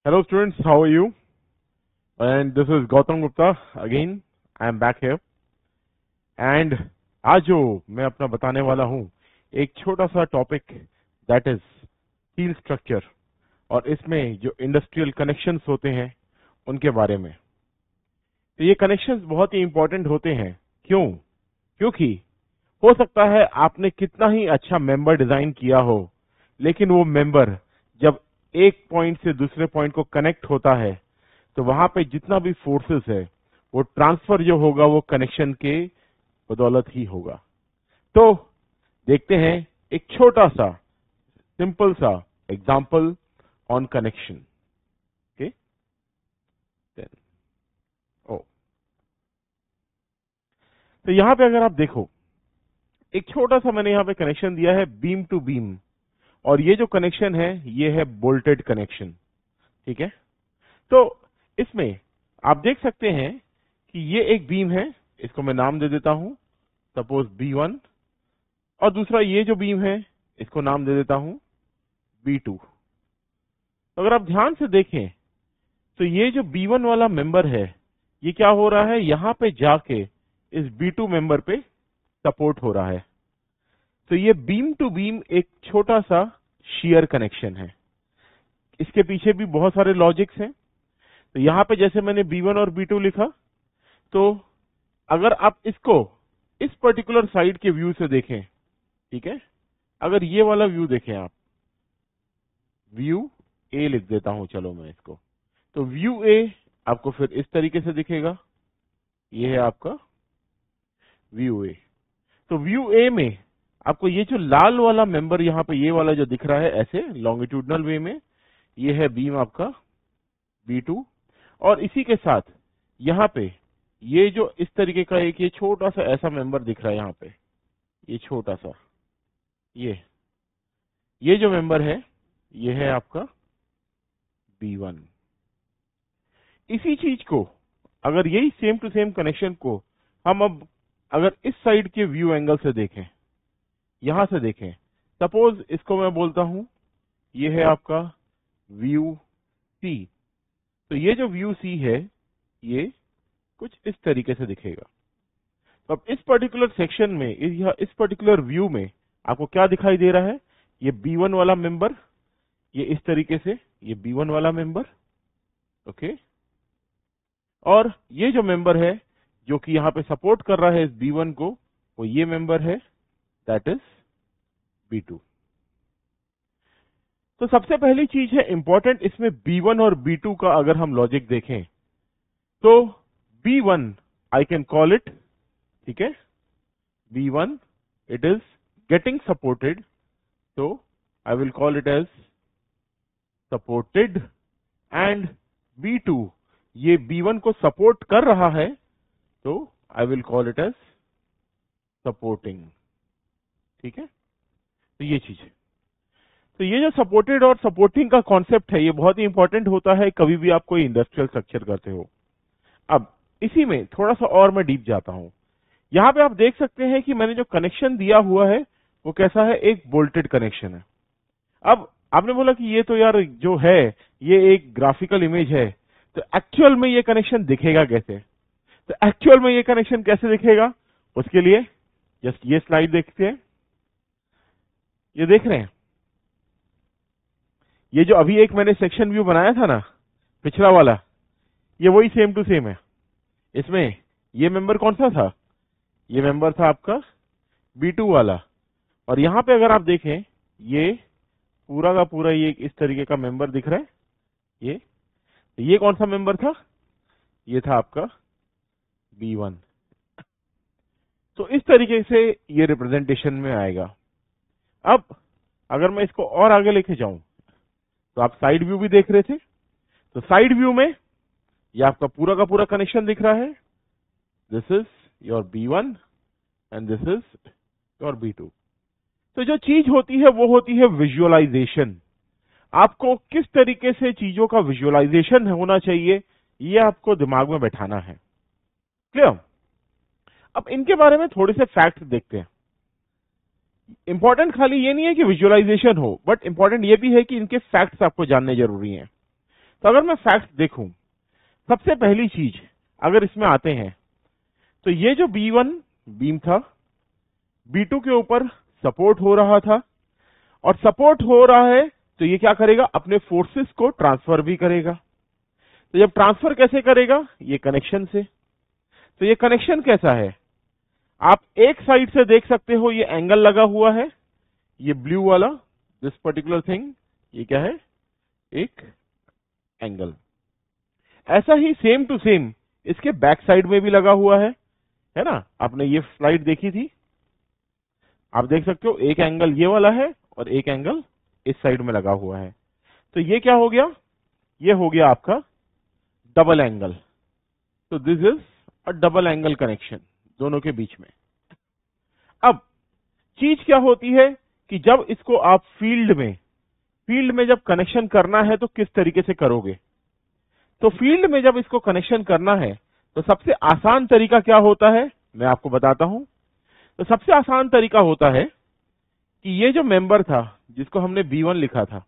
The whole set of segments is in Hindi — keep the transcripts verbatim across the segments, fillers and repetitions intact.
Hello students, how are you? And this is Gautam Gupta again. I am back here. And आज जो मैं अपना बताने वाला हूँ एक छोटा सा topic that is steel structure और इसमें जो इंडस्ट्रियल कनेक्शंस होते हैं उनके बारे में। तो ये कनेक्शंस बहुत ही इंपॉर्टेंट होते हैं। क्यों? क्योंकि हो सकता है आपने कितना ही अच्छा मेंबर डिजाइन किया हो, लेकिन वो मेंबर जब एक पॉइंट से दूसरे पॉइंट को कनेक्ट होता है तो वहां पे जितना भी फोर्सेस है वो ट्रांसफर जो होगा वो कनेक्शन के बदौलत ही होगा। तो देखते हैं एक छोटा सा सिंपल सा एग्जांपल ऑन कनेक्शन। ओके, ओ तो यहां पे अगर आप देखो एक छोटा सा मैंने यहां पे कनेक्शन दिया है बीम टू बीम, और ये जो कनेक्शन है ये है बोल्टेड कनेक्शन। ठीक है, तो इसमें आप देख सकते हैं कि ये एक बीम है, इसको मैं नाम दे देता हूं सपोज बी वन, और दूसरा ये जो बीम है इसको नाम दे देता हूं बी टू। तो अगर आप ध्यान से देखें तो ये जो बी वन वाला मेंबर है ये क्या हो रहा है, यहां पे जाके इस बी टू मेंबर पे सपोर्ट हो रहा है। तो ये बीम टू बीम एक छोटा सा शेयर कनेक्शन है। इसके पीछे भी बहुत सारे लॉजिक्स हैं। तो यहां पे जैसे मैंने बी वन और बी टू लिखा, तो अगर आप इसको इस पर्टिकुलर साइड के व्यू से देखें, ठीक है, अगर ये वाला व्यू देखें आप, व्यू ए लिख देता हूं चलो मैं इसको, तो व्यू ए आपको फिर इस तरीके से दिखेगा। ये है आपका व्यू ए। तो व्यू ए में आपको ये जो लाल वाला मेंबर यहाँ पे ये वाला जो दिख रहा है ऐसे लॉन्गिट्यूडनल वे में, ये है बीम आपका बी टू, और इसी के साथ यहाँ पे ये जो इस तरीके का एक ये छोटा सा ऐसा मेंबर दिख रहा है यहाँ पे, ये छोटा सा ये ये जो मेंबर है ये है आपका बी वन। इसी चीज को अगर यही सेम टू सेम कनेक्शन को हम अब अगर इस साइड के व्यू एंगल से देखें, यहां से देखें, सपोज इसको मैं बोलता हूं ये है आपका व्यू सी। तो ये जो व्यू सी है ये कुछ इस तरीके से दिखेगा। तो अब इस पर्टिकुलर सेक्शन में इस, इस पर्टिकुलर व्यू में आपको क्या दिखाई दे रहा है, ये बी वन वाला मेंबर, ये इस तरीके से ये बी वन वाला मेंबर, ओके, और ये जो मेंबर है जो कि यहाँ पे सपोर्ट कर रहा है इस बी वन को, वो ये मेंबर है दैट इज बी टू। तो सबसे पहली चीज है इंपॉर्टेंट इसमें बी वन और बी टू का अगर हम लॉजिक देखें तो B one I can call it, ठीक है, B one it is getting supported, तो I will call it as supported, and B two ये बी वन को सपोर्ट कर रहा है तो I will call it as supporting. ठीक है, तो ये चीज है। तो ये जो सपोर्टेड और सपोर्टिंग का कॉन्सेप्ट है ये बहुत ही इंपॉर्टेंट होता है कभी भी आप कोई इंडस्ट्रियल स्ट्रक्चर करते हो। अब इसी में थोड़ा सा और मैं डीप जाता हूं। यहां पे आप देख सकते हैं कि मैंने जो कनेक्शन दिया हुआ है वो कैसा है, एक बोल्टेड कनेक्शन है। अब आपने बोला कि ये तो यार जो है ये एक ग्राफिकल इमेज है, तो एक्चुअल में ये कनेक्शन दिखेगा कैसे? तो एक्चुअल में ये कनेक्शन कैसे दिखेगा, उसके लिए जस्ट ये स्लाइड देखते हैं। ये देख रहे हैं, ये जो अभी एक मैंने सेक्शन व्यू बनाया था ना पिछला वाला, ये वही सेम टू सेम है। इसमें ये मेंबर कौन सा था, ये मेंबर था आपका बी टू वाला, और यहां पे अगर आप देखें ये पूरा का पूरा ये इस तरीके का मेंबर दिख रहा है। ये ये कौन सा मेंबर था, ये था आपका बी वन। तो इस तरीके से ये रिप्रेजेंटेशन में आएगा। अब अगर मैं इसको और आगे लेके जाऊं तो आप साइड व्यू भी देख रहे थे, तो साइड व्यू में ये आपका पूरा का पूरा कनेक्शन दिख रहा है, this is your B one and this is your B two. तो जो चीज होती है वो होती है विजुअलाइजेशन। आपको किस तरीके से चीजों का विजुअलाइजेशन होना चाहिए ये आपको दिमाग में बैठाना है। क्लियर? अब इनके बारे में थोड़े से फैक्ट देखते हैं। इंपॉर्टेंट खाली ये नहीं है कि विजुअलाइजेशन हो, बट इंपॉर्टेंट ये भी है कि इनके फैक्ट्स आपको जानने जरूरी हैं। तो अगर मैं फैक्ट देखूं, सबसे पहली चीज अगर इसमें आते हैं तो ये जो बी वन बीम था, बी टू के ऊपर सपोर्ट हो रहा था, और सपोर्ट हो रहा है तो ये क्या करेगा, अपने फोर्सेस को ट्रांसफर भी करेगा। तो जब ट्रांसफर कैसे करेगा, ये कनेक्शन से। तो ये कनेक्शन कैसा है, आप एक साइड से देख सकते हो, ये एंगल लगा हुआ है, ये ब्लू वाला दिस पर्टिकुलर थिंग, ये क्या है, एक एंगल। ऐसा ही सेम टू सेम इसके बैक साइड में भी लगा हुआ है, है ना, आपने ये स्लाइड देखी थी, आप देख सकते हो एक एंगल ये वाला है और एक एंगल इस साइड में लगा हुआ है। तो ये क्या हो गया, ये हो गया आपका डबल एंगल। तो this is a double angle connection दोनों के बीच में। अब चीज क्या होती है कि जब इसको आप फील्ड में फील्ड में जब कनेक्शन करना है तो किस तरीके से करोगे। तो फील्ड में जब इसको कनेक्शन करना है तो सबसे आसान तरीका क्या होता है, मैं आपको बताता हूं। तो सबसे आसान तरीका होता है कि ये जो मेंबर था जिसको हमने बी वन लिखा था,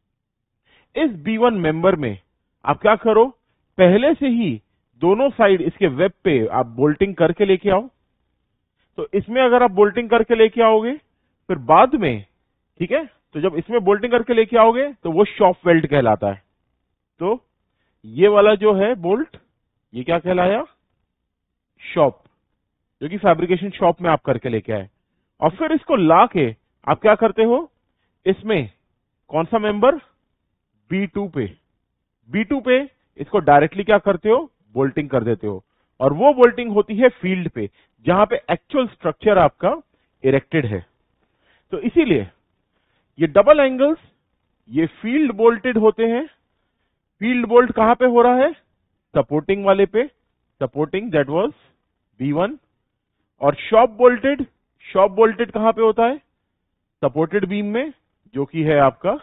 इस बी वन मेंबर में आप क्या करो, पहले से ही दोनों साइड इसके वेब पे आप बोल्टिंग करके लेके आओ। तो इसमें अगर आप बोल्टिंग करके लेके आओगे, फिर बाद में, ठीक है, तो जब इसमें बोल्टिंग करके लेके आओगे तो वो शॉप वेल्ड कहलाता है। तो ये वाला जो है बोल्ट, ये क्या कहलाया, शॉप, जो कि फैब्रिकेशन शॉप में आप करके लेके आए। और फिर इसको ला के आप क्या करते हो, इसमें कौन सा मेंबर, बी टू पे बी टू पे इसको डायरेक्टली क्या करते हो, बोल्टिंग कर देते हो। और वो बोल्टिंग होती है फील्ड पे, जहां पे एक्चुअल स्ट्रक्चर आपका इरेक्टेड है। तो इसीलिए ये डबल एंगल्स ये फील्ड बोल्टेड होते हैं। फील्ड बोल्ट कहां पे हो रहा है, सपोर्टिंग वाले पे, supporting that was B one. और शॉप बोल्टेड शॉप बोल्टेड कहां पे होता है, सपोर्टेड बीम में, जो कि है आपका,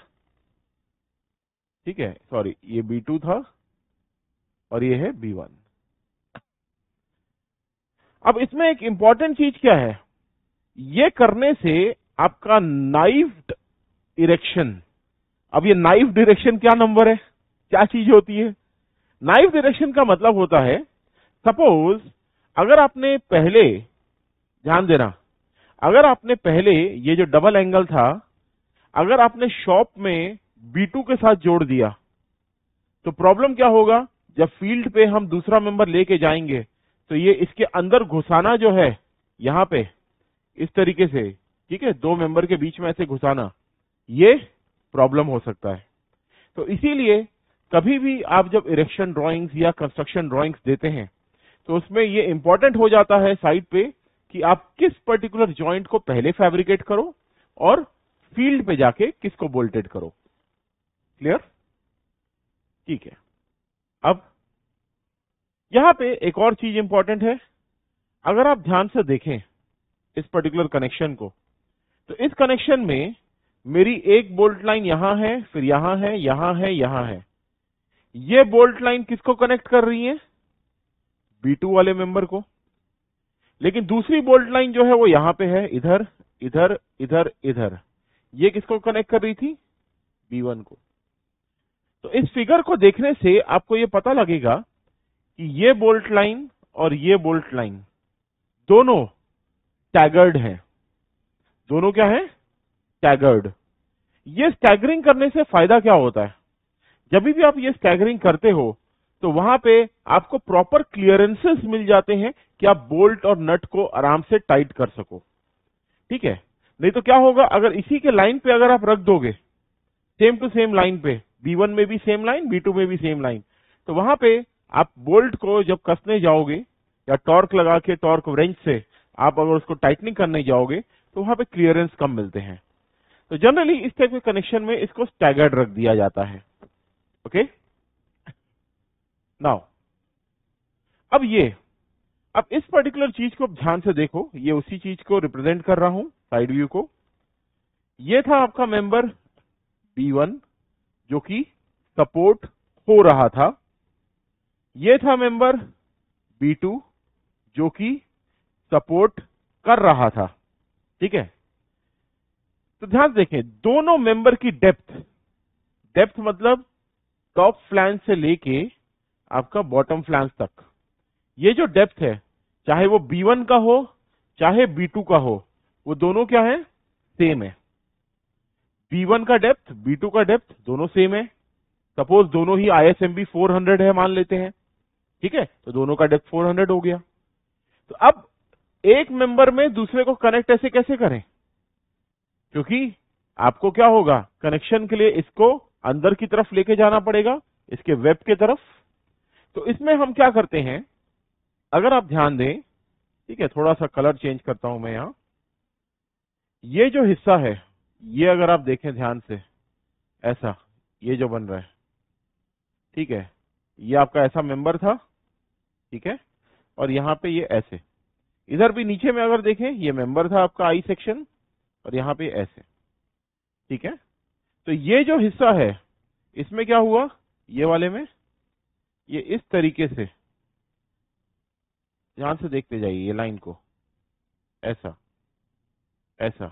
ठीक है, सॉरी ये बी टू था और ये है बी वन। अब इसमें एक इंपॉर्टेंट चीज क्या है, ये करने से आपका नाइफ्ड इरेक्शन, अब ये नाइफ डायरेक्शन क्या नंबर है, क्या चीज होती है। नाइफ डायरेक्शन का मतलब होता है, सपोज अगर आपने पहले, ध्यान देना, अगर आपने पहले ये जो डबल एंगल था, अगर आपने शॉप में बी टू के साथ जोड़ दिया, तो प्रॉब्लम क्या होगा, जब फील्ड पे हम दूसरा मेंबर लेके जाएंगे तो ये इसके अंदर घुसाना जो है, यहां पे इस तरीके से, ठीक है, दो मेंबर के बीच में ऐसे घुसाना, ये प्रॉब्लम हो सकता है। तो इसीलिए कभी भी आप जब इरेक्शन ड्राइंग्स या कंस्ट्रक्शन ड्राइंग्स देते हैं तो उसमें ये इंपॉर्टेंट हो जाता है साइड पे कि आप किस पर्टिकुलर जॉइंट को पहले फैब्रिकेट करो और फील्ड पे जाके किसको बोल्टेड करो। क्लियर, ठीक है। अब यहां पे एक और चीज इंपॉर्टेंट है, अगर आप ध्यान से देखें इस पर्टिकुलर कनेक्शन को, तो इस कनेक्शन में मेरी एक बोल्ट लाइन यहां है, फिर यहां है, यहां है, यहां है। ये बोल्ट लाइन किसको कनेक्ट कर रही है, बी टू वाले मेंबर को। लेकिन दूसरी बोल्ट लाइन जो है वो यहां पे है, इधर इधर इधर इधर, ये किसको कनेक्ट कर रही थी, बी वन को। तो इस फिगर को देखने से आपको ये पता लगेगा कि ये बोल्ट लाइन और ये बोल्ट लाइन दोनों स्टैगर्ड हैं। दोनों क्या है, स्टैगर्ड। ये स्टैगरिंग करने से फायदा क्या होता है, जब भी आप ये स्टैगरिंग करते हो तो वहां पे आपको प्रॉपर क्लियरेंसेस मिल जाते हैं कि आप बोल्ट और नट को आराम से टाइट कर सको, ठीक है। नहीं तो क्या होगा, अगर इसी के लाइन पे अगर आप रख दोगे, सेम टू सेम लाइन पे, बी वन में भी सेम लाइन, बी टू में भी सेम लाइन, तो वहां पे आप बोल्ट को जब कसने जाओगे या टॉर्क लगा के, टॉर्क रेंच से आप अगर उसको टाइटनिंग करने जाओगे तो वहां पे क्लियरेंस कम मिलते हैं। तो जनरली इस टाइप के कनेक्शन में इसको स्टैगर्ड रख दिया जाता है। ओके, नाउ अब ये अब इस पर्टिकुलर चीज को ध्यान से देखो, ये उसी चीज को रिप्रेजेंट कर रहा हूं, साइड व्यू को। ये था आपका मेंबर बी वन जो कि सपोर्ट हो रहा था, ये था मेंबर बी टू जो कि सपोर्ट कर रहा था, ठीक है। तो ध्यान देखें, दोनों मेंबर की डेप्थ, डेप्थ मतलब टॉप फ्लैंज से लेके आपका बॉटम फ्लैंज तक, ये जो डेप्थ है, चाहे वो बी वन का हो चाहे बी टू का हो, वो दोनों क्या है, सेम है। बी वन का डेप्थ, बी टू का डेप्थ दोनों सेम है। सपोज दोनों ही I S M B four hundred है मान लेते हैं, ठीक है, तो दोनों का डेप्थ फोर हंड्रेड हो गया। तो अब एक मेंबर में दूसरे को कनेक्ट ऐसे कैसे करें, क्योंकि आपको क्या होगा, कनेक्शन के लिए इसको अंदर की तरफ लेके जाना पड़ेगा, इसके वेब के तरफ। तो इसमें हम क्या करते हैं, अगर आप ध्यान दें, ठीक है, थोड़ा सा कलर चेंज करता हूं मैं यहां। ये जो हिस्सा है, ये अगर आप देखें ध्यान से, ऐसा ये जो बन रहा है, ठीक है, ये आपका ऐसा मेंबर था, ठीक है, और यहाँ पे ये ऐसे, इधर भी नीचे में अगर देखें, ये मेंबर था आपका आई सेक्शन, और यहाँ पे ऐसे, ठीक है। तो ये जो हिस्सा है, इसमें क्या हुआ, ये वाले में ये इस तरीके से, ध्यान से देखते जाइए ये लाइन को, ऐसा ऐसा।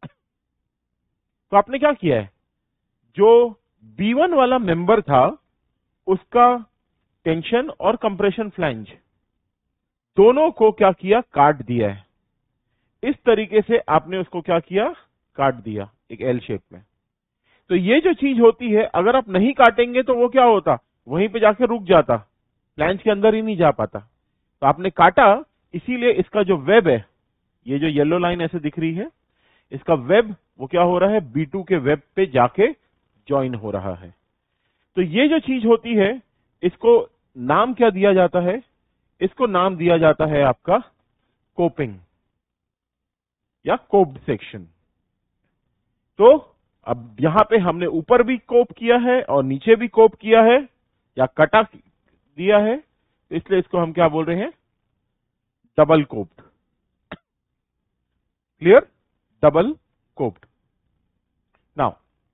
तो आपने क्या किया है, जो बी वन वाला मेंबर था उसका टेंशन और कंप्रेशन फ्लैंज दोनों को क्या किया, काट दिया है। इस तरीके से आपने उसको क्या किया, काट दिया एक एल शेप में। तो ये जो चीज होती है, अगर आप नहीं काटेंगे तो वो क्या होता, वहीं पे जाके रुक जाता, फ्लैंज के अंदर ही नहीं जा पाता। तो आपने काटा, इसीलिए इसका जो वेब है, ये जो येलो लाइन ऐसे दिख रही है, इसका वेब वो क्या हो रहा है, बी टू के वेब पे जाके ज्वाइन हो रहा है। तो ये जो चीज होती है, इसको नाम क्या दिया जाता है, इसको नाम दिया जाता है आपका कोपिंग या कोप्ड सेक्शन। तो अब यहां पे हमने ऊपर भी कोप किया है और नीचे भी कोप किया है या कटा दिया है, तो इसलिए इसको हम क्या बोल रहे हैं, double coped. Clear, double coped. Now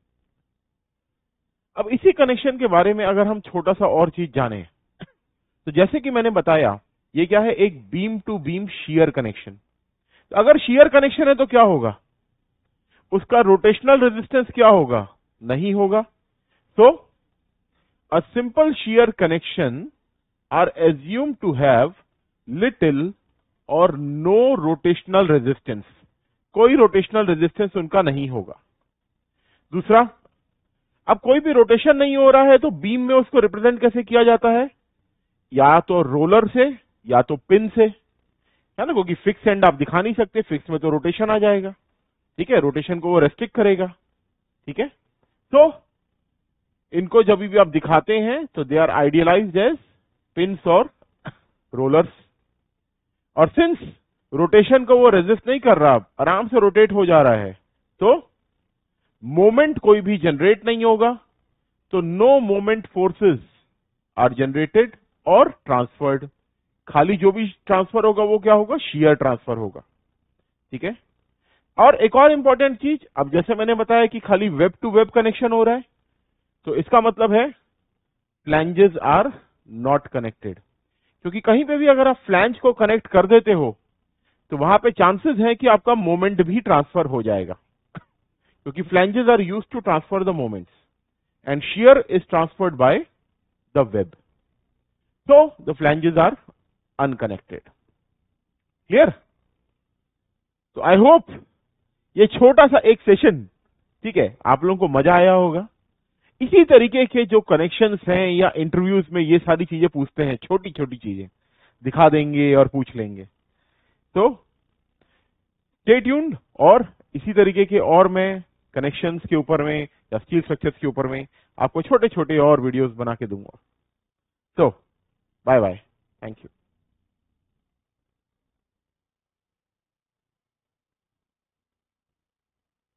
अब इसी कनेक्शन के बारे में अगर हम छोटा सा और चीज जाने, तो जैसे कि मैंने बताया, ये क्या है, एक beam to beam shear connection. तो अगर शेयर कनेक्शन है तो क्या होगा, उसका रोटेशनल रेजिस्टेंस क्या होगा, नहीं होगा। So a simple shear connection are assume to have little or no rotational resistance, कोई रोटेशनल रेजिस्टेंस उनका नहीं होगा। दूसरा, अब कोई भी रोटेशन नहीं हो रहा है तो बीम में उसको रिप्रेजेंट कैसे किया जाता है, या तो रोलर से या तो पिन से, है ना, क्योंकि फिक्स एंड आप दिखा नहीं सकते, फिक्स में तो रोटेशन आ जाएगा, ठीक है, रोटेशन को वो रेस्ट्रिक्ट करेगा, ठीक है। तो इनको जब भी आप दिखाते हैं तो they are idealized as pins और रोलर्स। और सिंस रोटेशन को वो रेजिस्ट नहीं कर रहा, आराम से रोटेट हो जा रहा है, तो मोमेंट कोई भी जनरेट नहीं होगा। तो no moment forces are generated और ट्रांसफर्ड, खाली जो भी ट्रांसफर होगा वो क्या होगा, शेयर ट्रांसफर होगा, ठीक है। और एक और इंपॉर्टेंट चीज, अब जैसे मैंने बताया कि खाली वेब टू वेब कनेक्शन हो रहा है, तो इसका मतलब है फ्लैंजेस आर नॉट कनेक्टेड, क्योंकि कहीं पे भी अगर आप फ्लैंज को कनेक्ट कर देते हो तो वहां पे चांसेस है कि आपका मोमेंट भी ट्रांसफर हो जाएगा, क्योंकि flanges are used to transfer the moments and shear is transferred by the web. So the flanges are unconnected. Clear? तो आई होप ये छोटा सा एक सेशन, ठीक है, आप लोगों को मजा आया होगा। इसी तरीके के जो कनेक्शंस हैं या इंटरव्यूज में ये सारी चीजें पूछते हैं, छोटी छोटी चीजें दिखा देंगे और पूछ लेंगे। तो स्टे ट्यून्ड, और इसी तरीके के और मैं कनेक्शंस के ऊपर में या स्टील स्ट्रक्चर्स के ऊपर में आपको छोटे छोटे और वीडियोस बना के दूंगा। तो बाय बाय, थैंक यू।